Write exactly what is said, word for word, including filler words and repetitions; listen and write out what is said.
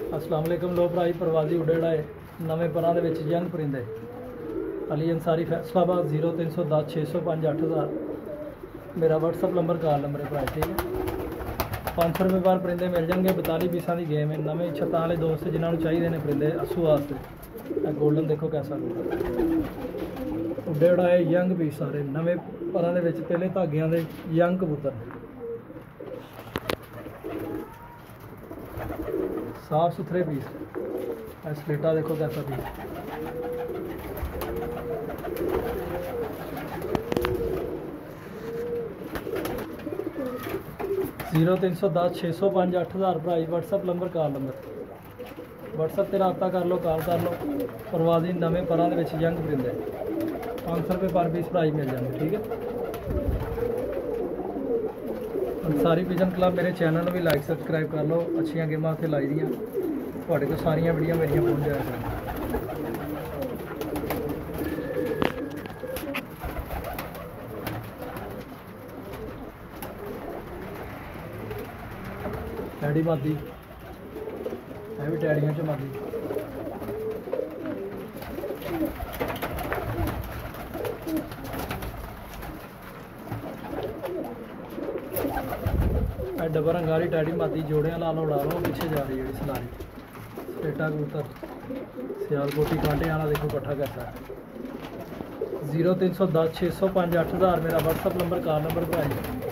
अस्सलाम वालेकुम लो भराई प्रवासी उड़ेड़ा है नवे परां दे विच यंग परिंदे अली अंसारी फैसलाबाद जीरो तीन सौ दस छे सौ पाँच अठ हज़ार मेरा व्हाट्सअप नंबर कॉल नंबर है भराई ठीक है। पाँच सौ रुपये बार परिंदे मिल जाएंगे बताली पीसा की गेम है नवे छत्तां वाले दोस्त जिन्होंने चाहिए ने परिंदे असू वास्ते गोल्डन देखो कैसा उड़ेड़ा है यंग पीस सारे नवे परां दे विच पहले धागियां दे यंग कबूतर साफ सुथरे पीस स्लेटा देखो कैसा पीस जीरो तीन सौ दस छे सौ पाँच अठ हज़ार भराई WhatsApp number call number WhatsApp से रबता कर लो कॉल कर लो प्रवासी नवे परां दे विच यंग परिंदे पाँच सौ रुपये पर पीस भराई मिल जाएंगे ठीक है। अंसारी पिजन क्लब मेरे चैनल भी लाइक सबसक्राइब कर लो अच्छी गेमां उत्थे लाई दियां तुहाडे कोल सारियां वीडियो मेरियां पहुंच जाया करन। टैडी मादी है भी टैडियां च मादी डब्बा रंगारी टैडी मादी जोड़ियां ला लो उड़ा लो पीछे जा रही है सलारी स्टेटा कबूतर सियालकोटी कांटे वाला देखो पट्ठा कैसा है। जीरो तीन सौ दस छे सौ पाँच अठ हज़ार मेरा व्हाट्सअप नंबर कॉल नंबर भाई